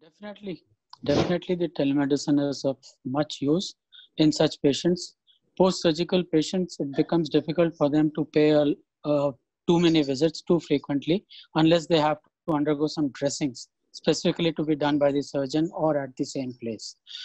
Definitely, definitely the telemedicine is of much use in such patients. Post-surgical patients, it becomes difficult for them to pay too many visits too frequently unless they have to undergo some dressings specifically to be done by the surgeon or at the same place.